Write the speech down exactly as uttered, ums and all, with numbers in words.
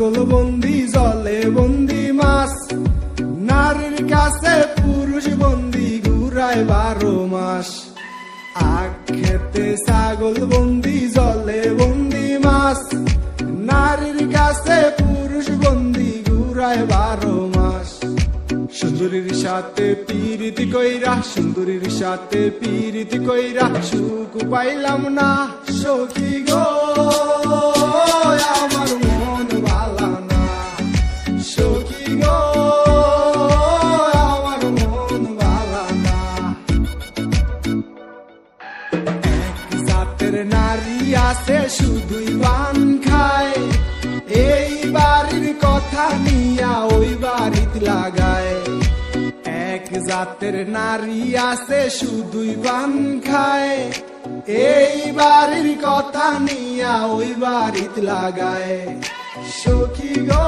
ছাগল বন্দি জলে বন্দি মাছ, নারীর কাছে পুরুষ বন্দি ঘুরায় বারো মাস। আখ খেতে ছাগল বন্দি জলে বন্দি মাছ, নারীর কাছে পুরুষ বন্দি ঘুরায় বারো মাস। সুন্দরীর সাথে পীরিতি কইরা, সুন্দরীর সাথে পীরিতি কইরা সুখ পাইলাম না সখী গো, আমার মন ভালা না সখী গো, আমার মন ভালা না। এক জাতের নারী আছে শুধুই পান খায়, এই বাড়ির কথা নিয়া ওই বাড়িতে লাগায়। এক জাতের নারী আছে শুধুই পান খায়, এই বাড়ির কথা নিয়া ওই বাড়িতে লাগায়। সখী গো